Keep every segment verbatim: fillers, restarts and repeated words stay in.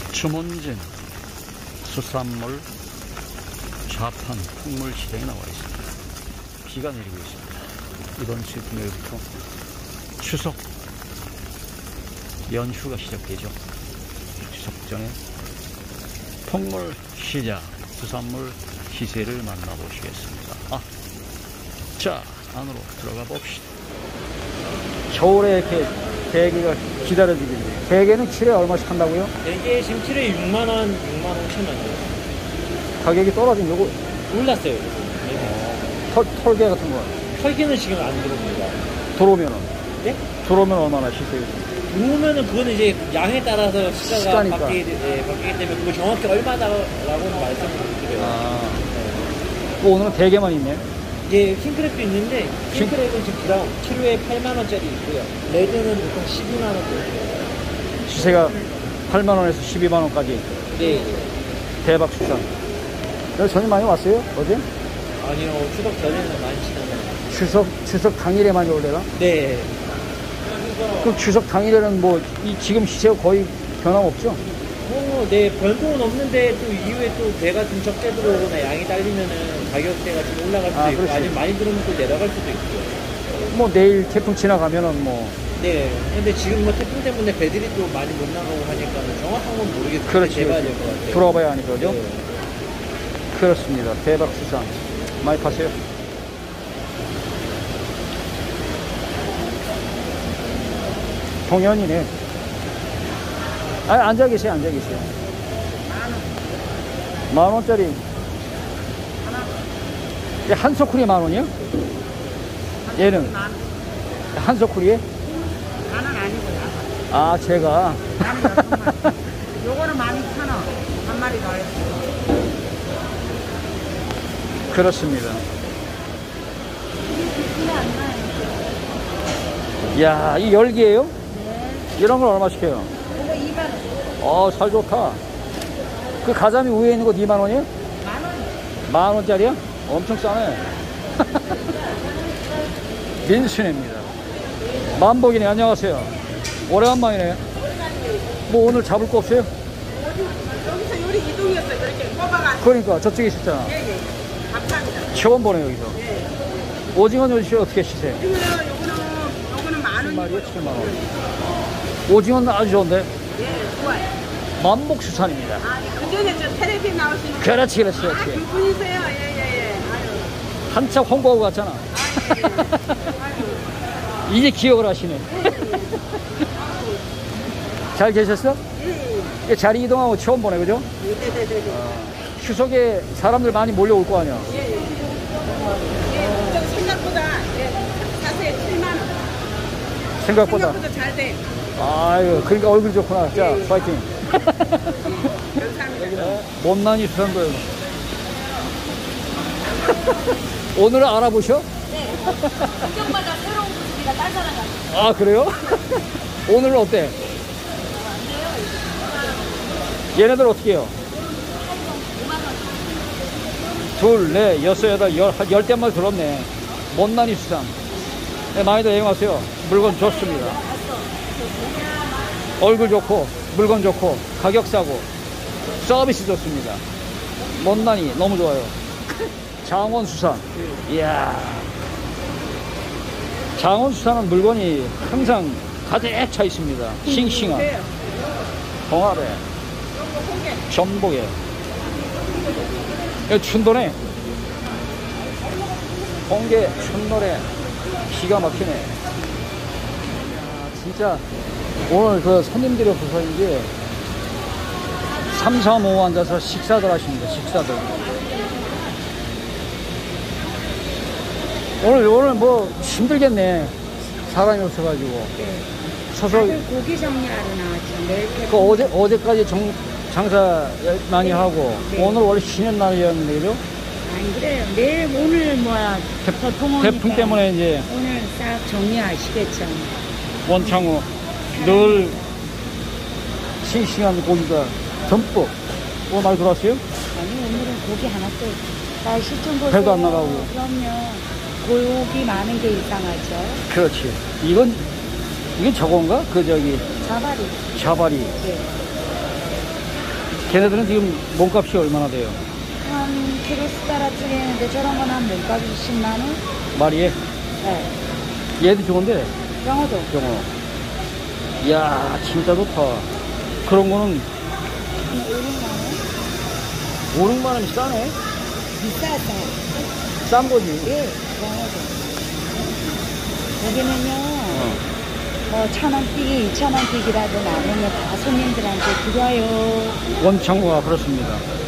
주문진 수산물 좌판 풍물 시장에 나와 있습니다. 비가 내리고 있습니다. 이번 주 금요일부터 추석 연휴가 시작되죠. 추석 전에 풍물 시장 수산물 시세를 만나보시겠습니다. 아, 자, 안으로 들어가 봅시다. 겨울에 이렇게 대게가 기다려지겠네요. 대게는 킬로에 얼마씩 한다고요? 대게 지금 킬로에 육만 원, 육만 오천 원. 가격이 떨어진 요거 올랐어요. 네. 털, 털게 같은 거 털기는 지금 안 들어옵니다. 들어오면은? 네? 들어오면 얼마나 시세요? 들어오면은 그거는 이제 양에 따라서 시가가 시가니까. 바뀌기, 예, 바뀌기 때문에 그거 정확히 얼마다라고는 말씀을 못 드려요. 아, 네. 오늘은 대게만 있네. 예, 킹크랩도 있는데 킹크랩은 지금 그라운 킬로에 팔만 원짜리 있고요. 레드는 보통 십이만 원짜리. 시세가 팔만 원에서 십이만 원까지. 네. 대박 수산. 여기 손님 많이 왔어요? 어제? 아니요, 추석 전에는 많이 지나가요. 추석, 추석 당일에 많이 올래나? 네. 그럼 추석 당일에는 뭐, 이 지금 시세가 거의 변함없죠? 어, 네, 변동은 없는데 또 이후에 또 배가 좀 적게 들어오거나 양이 딸리면은 가격대가 좀 올라갈 수도 아, 있고 그렇지. 아니면 많이 들어오면 또 내려갈 수도 있고. 뭐 내일 태풍 지나가면은 뭐. 네, 근데 지금 뭐 태풍 때문에 배들이 또 많이 못 나가고 하니까 정확한 건 모르겠어요. 그렇지. 재봐야 될 것 같아요. 들어봐야 하니까, 그죠? 네. 그렇습니다. 대박 수산. 많이 파세요. 동현이네. 아, 앉아 계세요, 앉아 계세요. 만 원짜리. 얘 한 소쿠리에 만 원이요? 얘는? 한 소쿠리에? 만원 아니고요. 아, 제가. 만원 여섯 마리. 요거는 만 이천 원. 한 마리 더 했어요. 그렇습니다. 이야, 이 열기예요? 네. 이런 걸 얼마씩 해요? 요거 이만 원. 어, 살 좋다. 그 가자미 위에 있는 거 이만 원이에요? 만 원. 만 원짜리야? 엄청 싸네. 민순입니다. 만복이네. 안녕하세요. 오래간만이네. 뭐 오늘 잡을 거 없어요? 여기서 요리 이동이었어요. 그렇게 뽑아가지고. 그러니까 저쪽에 있었잖아. 예, 예. 감사합니다. 처음 보네 여기서. 예. 오징어는 요시 어떻게 시세요? 요거는, 요거는, 요거는 만 원. 마리에 칠만 원. 오징어는 아주 좋은데? 예, 좋아요. 만복수산입니다. 아, 그전에 저 텔레비에 나오시는. 그렇지, 그렇지, 아, 그렇지. 그분이세요? 예, 예, 예. 아유. 한참 홍보하고 갔잖아. 아, 예, 예. 아유. 이제 기억을 하시네. 잘 계셨어? 예, 자리 이동하고 처음 보네, 그죠? 예. 네, 네, 네. 추석에 사람들 많이 몰려올 거 아니야? 예, 예. 예, 좀 생각보다, 예, 자세히 칠만 원. 생각보다. 생각보다 잘 돼. 아유, 그러니까 얼굴 좋구나. 자, 예, 예. 파이팅. 감사합니다. 못난이 수산도요. 오늘은 알아보셔? 네. 구경마다 새로운 모습이라 딸사랑 같아요. 아, 그래요? 오늘은 어때? 얘네들 어떻게 해요? 둘, 넷, 여섯, 여덟, 열, 한 열댓 마리 들었네. 못난이 수산. 네, 많이들 애용하세요. 물건 좋습니다. 얼굴 좋고, 물건 좋고, 가격 싸고, 서비스 좋습니다. 못난이 너무 좋아요. 장원 수산. 이야. 장원 수산은 물건이 항상 가득 차 있습니다. 싱싱한. 동아래. 전복에. 여기 춘도네. 홍게, 춘노래. 기가 막히네. 이야, 진짜 오늘 그 손님들이 부서인지 삼, 사, 오 앉아서 식사들 하십니다. 식사들. 오늘, 오늘 뭐 힘들겠네. 사람이 없어가지고. 서서. 다들 고기 정리하러 나왔죠. 내일 그 어제, 어제까지 정, 장사 많이 네. 하고, 네. 오늘 원래 쉬는 날이었는데, 그죠? 안 그래요. 내일 오늘 뭐야 태풍 오니까 태풍 때문에 이제 오늘 싹 정리하시겠죠. 원창호 늘 싱싱한 고기가 듬뿍. 오늘 많이 들어왔어요? 아니 오늘은 고기 하나 또 날씨 좀 보세요. 배도 안 나가고. 그럼요. 고기 많은 게 이상하죠. 그렇지. 이건, 이게 저건가? 그 저기, 자바리. 자바리. 네. 걔네들은 지금 몸값이 얼마나 돼요? 한 키로수 따라 틀리는데 저런 건 한 몸값이 십만 원? 마리에? 네. 얘도 좋은데, 영어도. 영어. 이야, 진짜 좋다. 그런 거는 오백만 원? 오, 육만 원이 싸네? 비싸다. 싼 거지. 예, 영어도. 여기는요, 어. 뭐, 천 원 뛰기, 이천 원 뛰기라도 나누면 다 손님들한테 드려요. 원창고가 그렇습니다.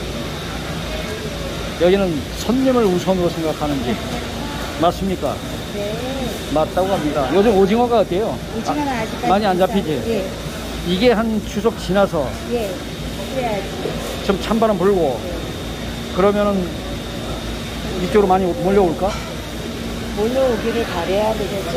여기는 손님을 우선으로 생각하는 집. 맞습니까? 네. 맞다고 합니다. 요즘 오징어가 어때요? 오징어는 아, 아직까지. 많이 안 비싸- 잡히지? 예, 이게 한 추석 지나서 예. 그래야지. 좀 찬바람 불고 그러면은 이쪽으로 많이 몰려올까? 몰려오기를 바래야 되겠죠?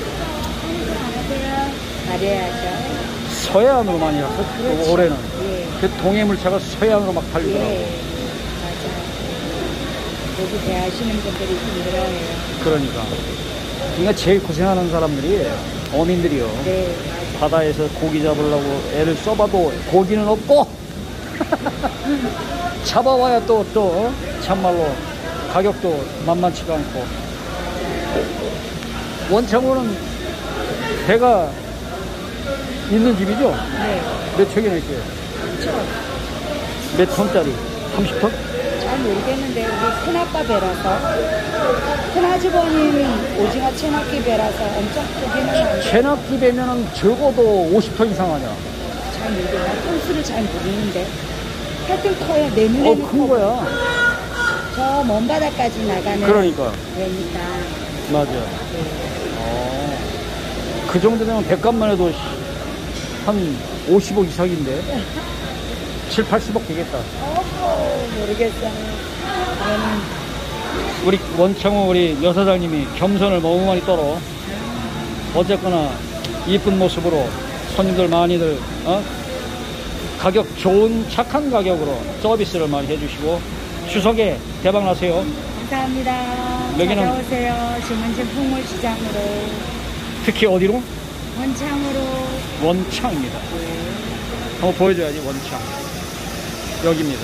바래야죠. 서해안으로 많이 갔어. 그렇지. 올해는. 예. 그 동해 물차가 서해안으로 막 달리더라고. 예. 맞아요. 여기 대하시는 분들이 힘들어해요. 그러니까. 그러니까 제일 고생하는 사람들이 어민들이요. 네, 맞아요. 바다에서 고기 잡으려고 애를 써봐도 고기는 없고 잡아와야 또, 또 참말로 가격도 만만치가 않고. 원창호는 배가 있는 집이죠? 네. 몇 척이나 있어요? 그렇죠. 몇 톤짜리? 삼십 톤? 잘 모르겠는데 우리 큰아빠 배라서 큰아주버님 오징어 체납기 배라서 엄청 크기는 한데 체납기 배면은 적어도 오십 톤 이상 하냐? 잘 모르겠어요. 톤수를 잘 모르는데 하여튼 커요. 내 눈에는 어, 큰 거야. 저 먼 바다까지 나가는 그러니까. 배니까. 맞아. 네. 어, 그 정도 되면 백값만 해도 한 오십억 이상인데? 칠, 팔십억 되겠다. 어, 모르겠어요. 저는 우리 원창호 우리 여사장님이 겸손을 너무 많이 떨어. 어쨌거나 이쁜 모습으로 손님들 많이들 어? 가격 좋은 착한 가격으로 서비스를 많이 해주시고 추석에 대박 나세요. 감사합니다. 여기는- 찾아오세요. 주문진 풍물시장으로 특히 어디로? 원창으로. 원창입니다. 한번 보여줘야지. 원창 여기입니다.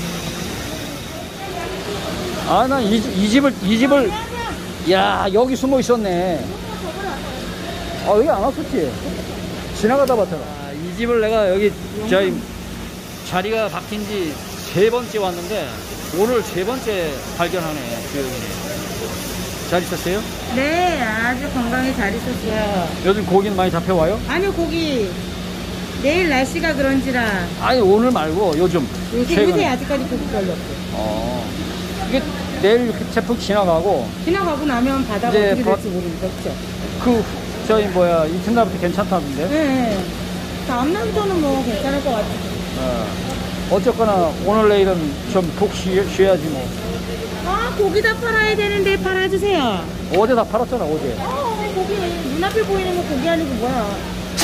아, 나 이 이 집을 이 집을 야, 여기 숨어 있었네. 아, 여기 안 왔었지? 지나가다 봤잖아. 아, 이 집을 내가 여기 저희 자리가 바뀐 지 세 번째 왔는데 오늘 세 번째 발견하네. 주영이네. 잘 있었어요? 네, 아주 건강히 잘 있었어요. 요즘 고기는 많이 잡혀와요? 아니요, 고기 내일 날씨가 그런지라 아니, 오늘 말고 요즘. 요새, 최근에. 요새 아직까지 고기 별로 없어요. 어. 이게 내일 이렇게 태풍 지나가고 지나가고 나면 바다가 이제 어떻게 바- 될지 모르겠죠. 그 저희 뭐야 이튿날부터 괜찮다던데. 네. 다음날부터는 뭐 괜찮을 것 같아요. 어. 어쨌거나 오늘 내일은 좀 푹 쉬어야지 뭐. 아, 고기 다 팔아야 되는데 팔아주세요. 어제 다 팔았잖아 어제. 어, 고기 눈앞에 보이는 거 고기 아니고 뭐야.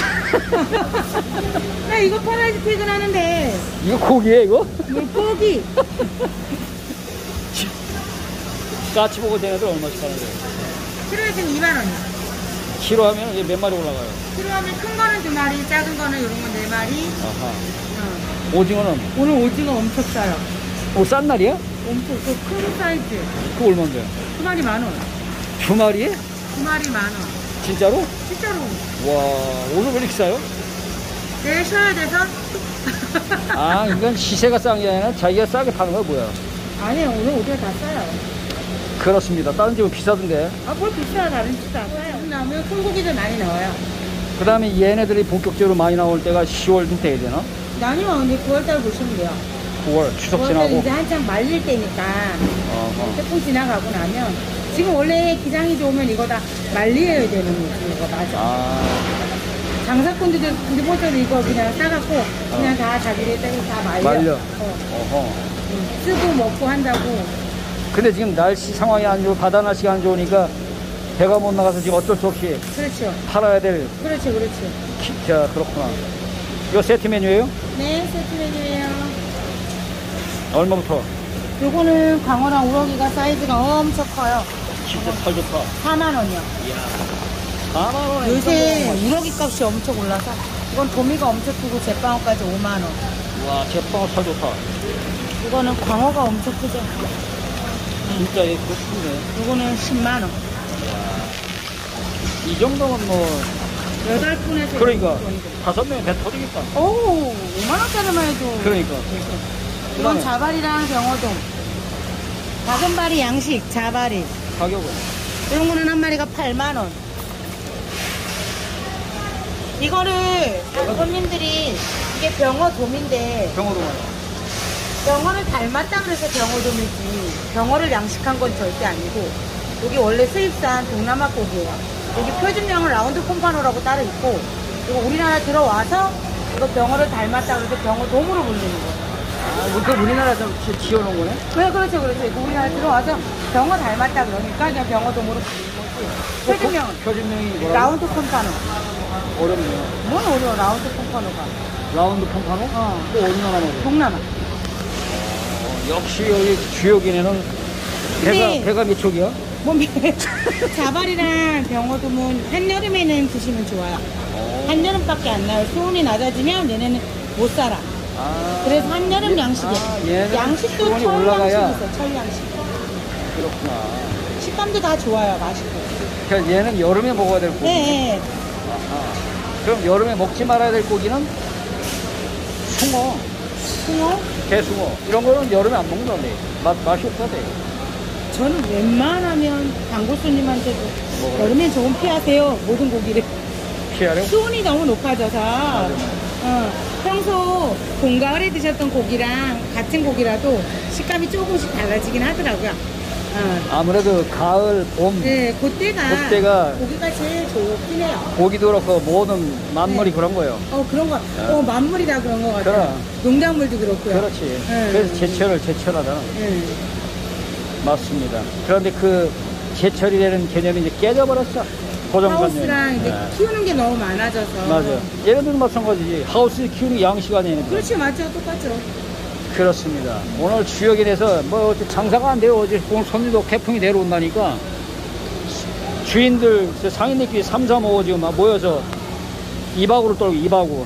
나 이거 팔아야지 퇴근하는데. 이거 고기야 이거? 물고기. 까치보고 쟤네들 얼마씩 하는 거예요? 키로에 지금 이만 원이요. 키로 하면 이게 몇 마리 올라가요? 키로하면 큰 거는 두 마리, 작은 거는 이런 건 네 마리. 아하. 어. 오징어는 오늘 오징어 엄청 싸요. 오, 싼 날이야? 엄청 그 큰 사이즈. 그거 얼마인데? 두 마리 만 원. 두 마리에? 두 마리 만 원. 진짜로? 진짜로. 와, 오늘 왜 이렇게 싸요? 내일 쉬어야 돼서. 아, 이건 시세가 싼 게 아니라 자기가 싸게 파는 거야 뭐야? 아니에요. 오늘 오징어 다 싸요. 그렇습니다. 다른 집은 비싸던데. 아, 뭘 비싸. 다른 집도 안 싸요. 나오면 큰 고기들 많이 나와요. 그 다음에 얘네들이 본격적으로 많이 나올 때가 시월쯤 돼야 되나? 아니요. 근데 구월달 보시면 돼요. 구월 추석 구월달 지나고. 이제 한창 말릴 때니까. 어허. 태풍 지나가고 나면. 지금 원래 기장이 좋으면 이거 다 말려야 되는 거지. 이거 맞아. 아, 장사꾼들도 우리 보통 이거 그냥 싸갖고 그냥 다 자기네 떼고 다 말려. 말려. 어. 어허. 응. 쓰고 먹고 한다고. 근데 지금 날씨 상황이 안 좋고 바다 날씨가 안 좋으니까 배가 못 나가서 지금 어쩔 수 없이 그렇죠. 팔아야 될. 그렇지, 그렇지. 키, 자, 그렇구나. 이거 세트 메뉴예요? 네, 세트 메뉴예요. 얼마부터? 요거는 광어랑 우럭이가 사이즈가 엄청 커요. 진짜 살 좋다. 사만 원이요. 사만 원에 요새 우럭이 값이 엄청 올라서 이건 도미가 엄청 크고 제빵어까지 오만 원. 와, 제빵어 살 좋다. 이거는 광어가 엄청 크죠. 진짜 얘 좋네. 이거는 십만 원. 이 정도면 뭐, 여덟 분에서 그러니까, 다섯 명이 배 터지겠다. 오, 오만 원짜리만 해도. 그러니까. 이건 자발이랑 병어동. 작은 발이 양식, 자발이. 가격은? 이런 거는 한 마리가 팔만 원. 이거를 손님들이 이게 병어돔인데 병어도 많아. 병어를 닮았다 그래서 병어돔이지 병어를 양식한 건 절대 아니고 여기 원래 수입산 동남아 고기예요. 여기 표준명은 라운드 콤파노라고 따로 있고 이거 우리나라 들어와서 이거 병어를 닮았다 그래서 병어돔으로 불리는 거예요. 아, 그 우리나라에서 지- 지어놓은 거네? 그래 그렇죠 그렇죠. 이거 우리나라 들어와서 병어 닮았다 그러니까 그냥 병어돔으로 불리는 거지. 표준명은 표준명이 뭐라고? 라운드 콤파노. 어렵네요. 뭔 어려워 라운드 콤파노가. 라운드 pom파노? 어. 또 어디 나라 말이야? 동남아. 역시 여기 주요기네는 배가, 근데- 배가 몇 촉이야? 뭐 자발이랑 병어돔은 한여름에는 드시면 좋아요. 한여름밖에 안 나요. 수온이 낮아지면 얘네는 못 살아. 아, 그래서 한여름 양식이야. 아, 얘는 양식도 수온이 철 올라가야. 양식 있어. 철 양식. 그렇구나. 식감도 다 좋아요. 맛있고. 그러니까 얘는 여름에 먹어야 될 고기. 네, 네. 아하. 그럼 여름에 먹지 말아야 될 고기는 숭어, 숭어? 개숭어 이런 거는 여름에 안 먹는다네. 맛 맛이 없다대. 저는 웬만하면 단골 손님한테도 먹어요. 여름엔 조금 피하세요. 모든 고기를. 피하려? 수온이 너무 높아져서 어, 평소 봄, 가을에 드셨던 고기랑 같은 고기라도 식감이 조금씩 달라지긴 하더라고요. 어. 아무래도 가을, 봄 네, 그때가, 그때가 고기가 제일 좋긴 해요. 고기도 그렇고 모든 만물이 네. 그런 거예요. 어, 그런 거, 어, 만물이다 그런 거 같아요. 그럼. 농작물도 그렇고요. 그렇지. 네. 그래서 제철을 제철하잖아. 네. 맞습니다. 그런데 그 제철이라는 개념이 이제 깨져버렸어. 고정관념. 하우스랑 이제 네. 키우는 게 너무 많아져서. 맞아. 얘네들도 마찬가지지. 하우스 키우는 게 양식 아니에요. 그렇지, 맞죠. 똑같죠. 그렇습니다. 오늘 주역인에서 뭐 어째 장사가 안 돼요. 어제 오늘 손님도 태풍이 내려온다니까 주인들 상인들끼리 삼, 삼, 오 지금 막 모여서 이박으로 떨고 이박으로.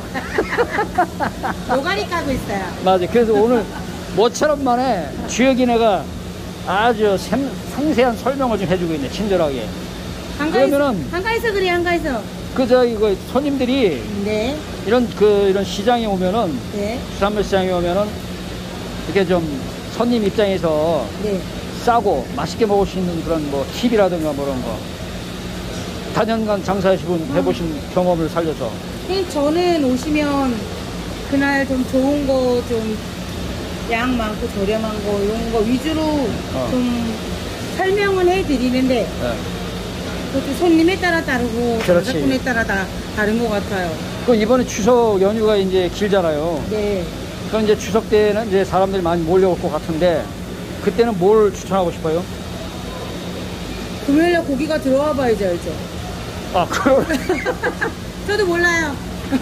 노가리 까고 있어요. 맞아. 그래서 오늘 모처럼 만에 주역인애가 아주 생, 상세한 설명을 좀 해주고 있네. 친절하게. 한가에서, 그러면은- 한가에서 그래, 한가에서. 그 저기 그 손님들이 네, 이런 그 이런 시장에 오면은 네, 수산물 시장에 오면은 이렇게 좀 손님 입장에서 네. 싸고 맛있게 먹을 수 있는 그런 뭐 팁이라든가 뭐 그런 거 다년간 장사하시고 해보신 경험을 살려서. 그냥 저는 오시면 그날 좀 좋은 거 좀 양 많고 저렴한 거 이런 거 위주로 어. 좀 설명은 해드리는데 네. 그것도 손님에 따라 다르고 그렇지. 장사꾼에 따라 다 다른 것 같아요. 그 이번에 추석 연휴가 이제 길잖아요. 네. 그럼 이제 추석 때는 이제 사람들이 많이 몰려올 것 같은데 그때는 뭘 추천하고 싶어요? 금요일에 고기가 들어와 봐야지 알죠. 아, 그럼. 저도 몰라요.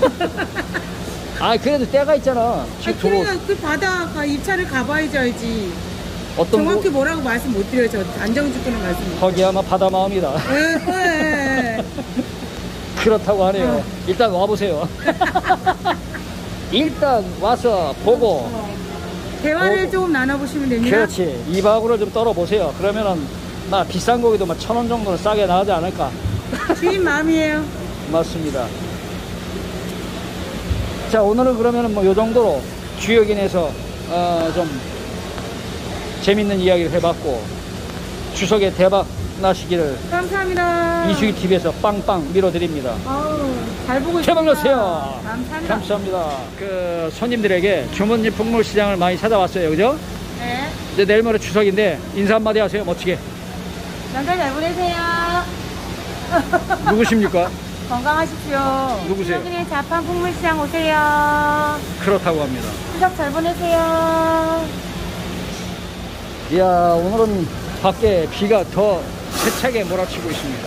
아, 그래도 때가 있잖아. 아, 지금 들어 그러니까 그 바다 가 입찰을 가봐야지 알지. 어떤 정확히 거, 뭐라고 말씀 못 드려요. 저 안정주권은 말씀 못 거기 아마 바다 마음이다. 드려요. 예, 예. 그렇다고 하네요. 어. 일단 와보세요. 일단 와서 보고. 어. 대화를 어. 조금 나눠보시면 됩니다. 그렇지. 이박으로 좀 떨어보세요. 그러면은 나 비싼 고기도 막 천 원 정도는 싸게 나가지 않을까. 주인 마음이에요. 맞습니다. 자, 오늘은 그러면은 뭐 요 정도로 주역인에서 어, 좀 재밌는 이야기를 해봤고 추석에 대박 나시기를 감사합니다. 이수기 티비에서 빵빵 밀어드립니다. 아우, 잘 보고 있습니다. 대박 나세요. 감사합니다. 감사합니다. 그 손님들에게 주문진 풍물시장을 많이 찾아왔어요. 그죠? 네. 이제 내일 모레 추석인데 인사 한마디 하세요. 멋지게. 명절 잘 보내세요. 누구십니까? 건강하십시오. 누구세요? 수요일에 자판 풍물시장 오세요. 그렇다고 합니다. 추석 잘 보내세요. 이야, 오늘은 밖에 비가 더 세차게 몰아치고 있습니다.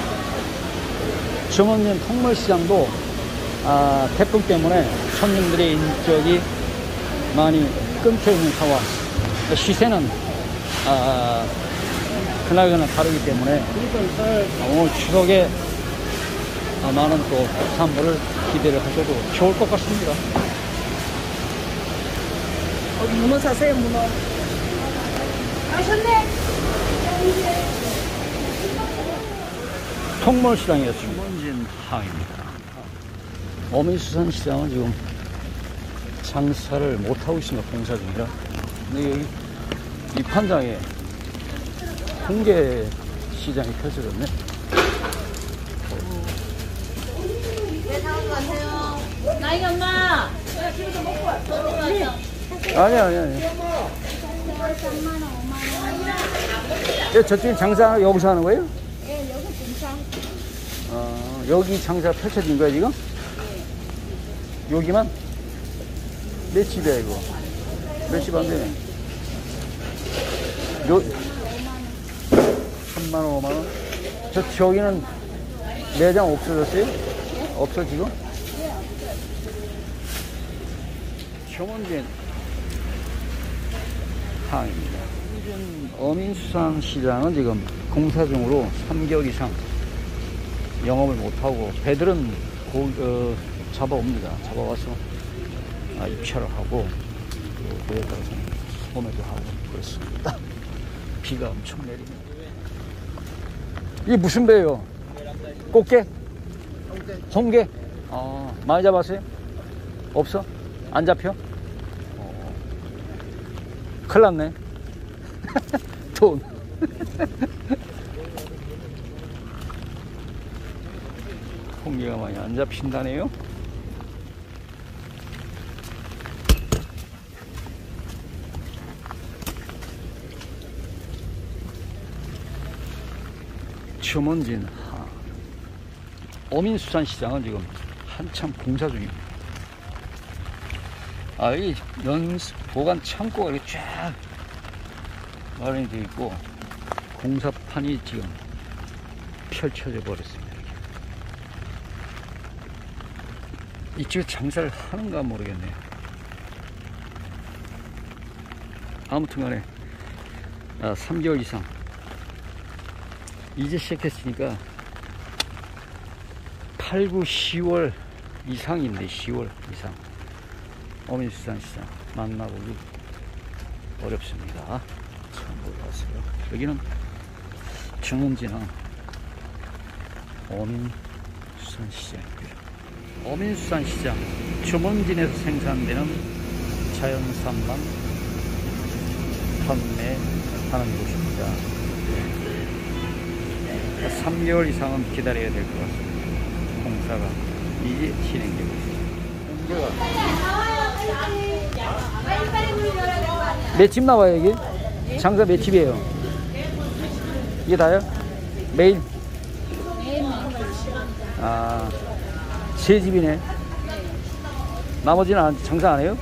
주문진 풍물시장도 아, 태풍 때문에 손님들의 인적이 많이 끊겨 있는 상황. 시세는 아, 그날그날 다르기 때문에 오늘 추석에 아, 많은 또 수산물을 기대를 하셔도 좋을 것 같습니다. 문어 사세요, 문어. 하셨네. 통몰시장이에요. 수문진 항입니다. 어민수산시장은 지금 장사를 못하고 있습니다. 공사 중이라. 근데 여기 이 판장에 홍게 시장이 펼쳐졌네. 나이 엄마. 아니, 아니, 아니. 예, 저쪽에 장사 여기서 하는 거예요? 네, 여기 공사. 어, 여기 장사 펼쳐진 거야, 지금? 여기만? 몇 집이야, 이거? 몇 집 안 되네. 요, 삼만 원, 오만 원? 저, 저기는 매장 없어졌어요? 없어, 지금? 청원진 항입니다. 어민수산시장은 지금 공사 중으로 삼 개월 이상 영업을 못하고, 배들은 고, 어, 잡아옵니다. 잡아와서 아, 입찰을 하고, 그에 따라서 소매도 하고 그렇습니다. 비가 엄청 내립니다. 이게 무슨 배예요? 꽃게? 홍게? 아, 많이 잡았어요? 없어? 안 잡혀? 어. 큰일 났네. 돈. 홍게가 많이 안 잡힌다네요. 추문진 하. 어민수산시장은 지금 한참 공사 중입니다. 아, 이 연습 보관 창고가 이렇게 쫙 마련이 되어 있고, 공사판이 지금 펼쳐져 버렸습니다. 이쪽에 장사를 하는가 모르겠네요. 아무튼 간에 아, 삼 개월 이상 이제 시작했으니까 팔, 구, 시월 이상인데, 시월 이상 어민수산시장 만나보기 어렵습니다. 참고하세요. 여기는 중흥진항 어민수산시장이고요. 어민수산시장 주문진에서 생산되는 자연산만 판매하는 곳입니다. 삼 개월 이상은 기다려야 될 것 같습니다. 공사가 이제 진행되고 있습니다. 몇 집 나와요, 이게? 장사 몇 집이에요? 이게 다요? 매일? 아, 세 집이네. 나머지는 안, 장사 안 해요?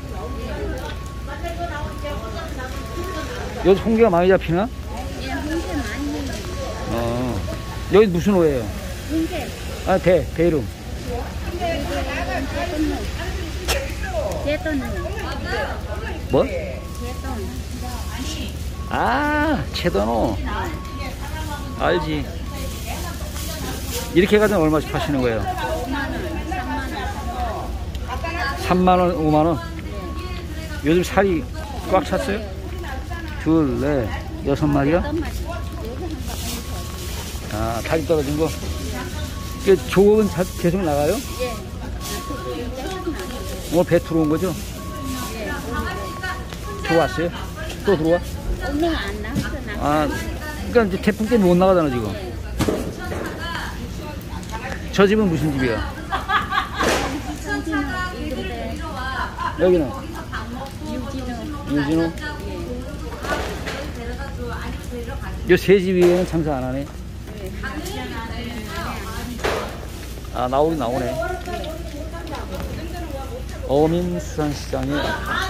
여기 홍게가 많이 잡히나? 예, 홍게 많이 해요. 어. 여기 무슨 호예요? 홍게. 아, 배, 배 이름. 제ต้น. 뭐? 제ต้น. 아, 채도노. 알지. 이렇게 해가지고 얼마씩 파시는 거예요? 오만 원, 삼만 원. 삼만 원, 오만 원? 요즘 살이 꽉 찼어요? 둘, 넷, 여섯 마리가? 어떤 맛이? 여기 한 아, 다리 떨어진 거? 그 조업은 자, 계속 나가요? 예. 계속 나가요. 오늘 배 들어온 거죠? 들어왔어요? 또 들어와? 오늘 안 나왔어. 나. 아, 그러니까 이제 태풍 때문에 못 나가잖아, 지금. 저 집은 무슨 집이야? 성진호 이런데 여기는? 유진호. 유진호? 이 세 집 위에는 장사 안 하네? 아, 나오긴 나오네. 어민수산시장의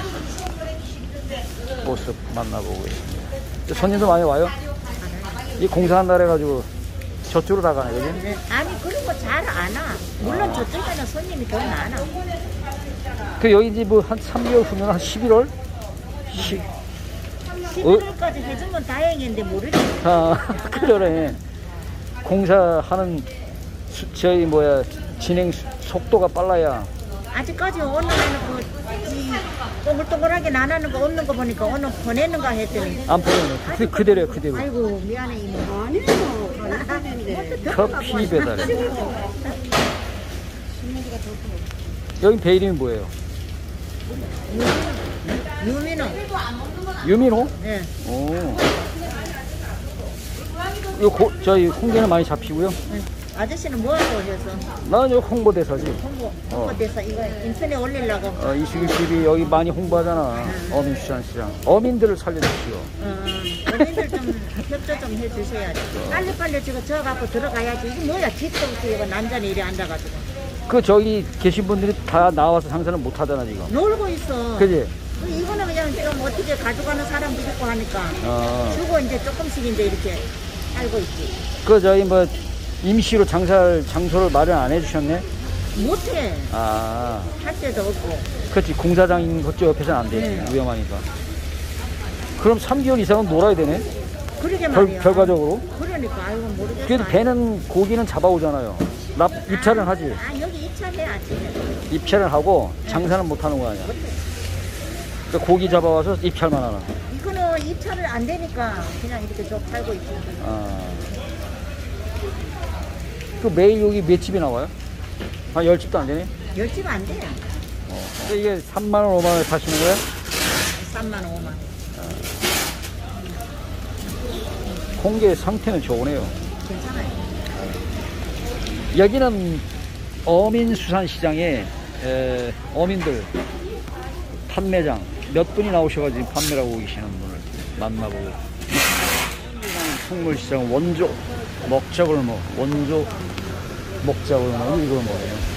모습 만나보고 있습니다. 손님도 많이 와요? 이 공사한 날 해가지고 저쪽으로 다 가네, 그지? 아니 그리고 잘 안 와. 물론 저쪽에는 손님이 더 많아. 그 여기 이제 뭐 한 삼 개월 후면 한 십일월? 시... 십일월까지 해주면 다행인데 모르지. 아, 그러네. 공사하는 수, 저희 뭐야 진행 수- 속도가 빨라야. 아직까지 오는 애는 그이 동글동글하게 나나는 거 없는 거 보니까 오늘 보내는가 했더니 안 보내네. 그, 그대로요, 그대로. 아이고 미안해 이모. 아니요. 커피 배달에. 여기 배 이름이 뭐예요? 유민호. 유민호? 네. 오. 요 고, 저희 홍게는 많이 잡히고요. 네. 아저씨는 뭐 하고 오셔서? 나는 여기 홍보대사지. 홍보, 홍보대사 이거 인터넷 올리려고. 어, 이십일 여기 많이 홍보하잖아. 어민수산시장. 어민들을 살려주시오. 어, 어민들 좀 협조 좀 해주셔야지. 빨리빨리 지금 저 갖고 들어가야지. 이게 뭐야? 뒷도부터 이거 난전이 이래 앉아가지고. 그 저기 계신 분들이 다 나와서 장사는 못 하잖아 지금. 놀고 있어. 그지? 이거는 그냥 좀 어떻게 가져가는 사람도 있고 하니까 어. 주고 이제 조금씩 이제 이렇게 알고 있지. 그 저희 뭐 임시로 장사 장소를 마련 안 해주셨네? 못해. 아, 할 데도 없고. 그렇지. 공사장인 그쪽 옆에서는 안 되지. 네. 위험하니까. 그럼 삼 개월 이상은 놀아야 되네. 그러게 결, 말이야. 결과적으로. 그러니까 아이고 모르겠어. 그래도 배는 고기는 잡아오잖아요. 납 입찰은 하지. 아 여기 입찰해야지. 입찰은 하고 장사는 못 하는 거 아니야. 그러니까 고기 잡아와서 입찰만 하는. 이거는 입찰을 안 되니까 그냥 이렇게 좀 팔고 있지. 아. 그 매일 여기 몇 집이 나와요? 한 열 집도 안 되네? 열 집 안 돼. 어. 근데 이게 삼만 원, 오만 원에 파시는 거야? 삼만 원, 오만 원. 홍게 상태는 좋으네요. 괜찮아요. 여기는 어민수산시장에 에, 어민들 판매장 몇 분이 나오셔가지고 판매를 하고 계시는 분을 만나보고 풍물시장 원조 먹자골목 원조 먹자골목 이걸 뭐예요?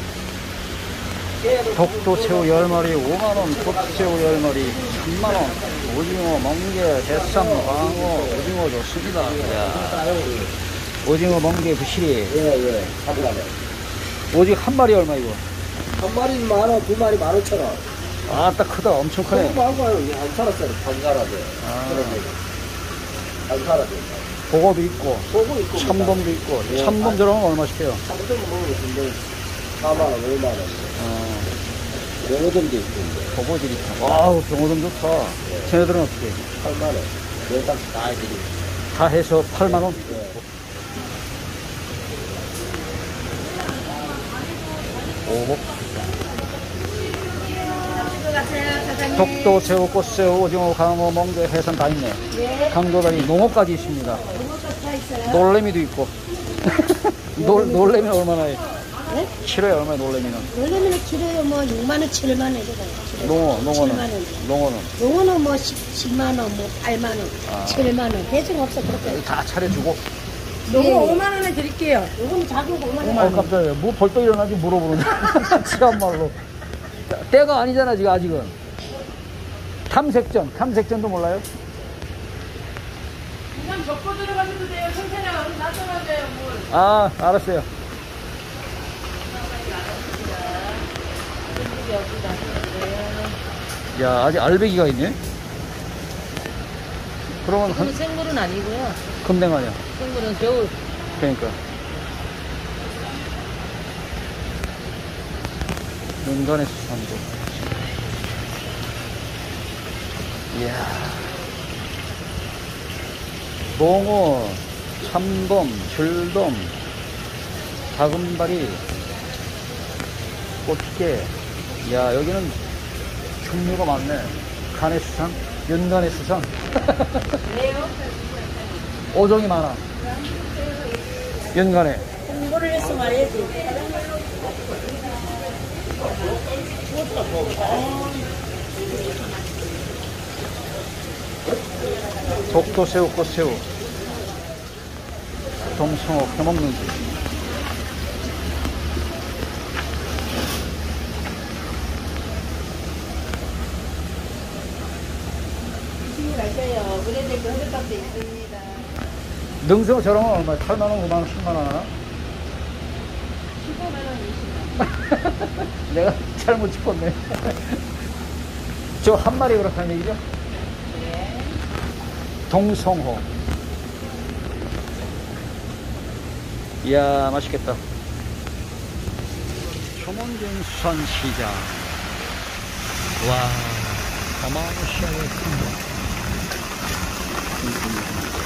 독도새우 열 마리 오만 원, 톱새우 열 마리 삼만 원, 오징어, 멍게, 해삼, 광어, 오징어 좋습니다. 야. 오징어, 멍게, 부시리. 예, 예. 가져가네. 오징어 한 마리 얼마 이거? 한 마리 만 원, 두 마리 만 오천 원. 아따 크다. 엄청 크네. 그거 말고요. 안 살았어요. 안 살아도. 아. 안 살아도. 보고도 있고, 보고 있고. 참돔도 있고. 예. 참돔 저러면 얼마씩 해요? 참돔 먹으면 사만 원, 오만 원. 어, 병어돔도 있고. 보고들이 있고. 와우, 병어돔 좋다. 쟤네들은 어떻게? 팔만 원. 매당 다 해드리고. 다 해서 팔만 원? 오복. 독도, 새우, 꽃새우, 오징어, 강어, 멍게, 해삼 다 있네. 강도다리, 농어까지 있습니다. 놀래미도 있고. 놀, 놀래미는 얼마나 해? 네? 키로에 얼마야, 놀래미는? 놀래미는 키로에 뭐 육만 원, 칠만 원 이래요. 농어, 농어는? 칠만 원. 농어는? 용어는 뭐 십만 원, 뭐 팔만 원, 아. 칠만 원. 대충 없어 그렇게. 다 차려주고. 요거 예. 오만 원에 드릴게요. 요거는 작은 거 오만 원. 어, 깜짝이야. 뭐 벌떡 일어나지 물어보는데. 참말로. 때가 아니잖아, 지금 아직은. 탐색전, 탐색전도 몰라요? 그냥 접고 들어가셔도 돼요. 천천히 가면 낯설어져요, 물. 아, 알았어요. 야, 아직 알배기가 있네? 그러면 한, 생물은 아니고요. 금냉 아니야. 생물은 겨울. 그러니까. 인간의 수산도. 이야. 농어, 참돔, 줄돔, 다금바리, 꽃게. 야, 여기는 종류가 많네. 간의 수산, 연간의 수산. 오종이 많아. 연간에. 공부를 해서 말해야지. 독도새우, 꽃새우, 동성어 해먹는 집. 갈까요? 그래도 그 허리값도 있습니다. 능성어 저런 건 얼마야? 팔만 원, 오만 원, 십만 원 하나? 십오만 원, 이십만 원. 내가 잘못 짚었네. 저 한 마리 그렇다는 얘기죠? 네. 동성호. 이야, 맛있겠다. 서문진 수산시장. 와, 어마무시하게 큽니다.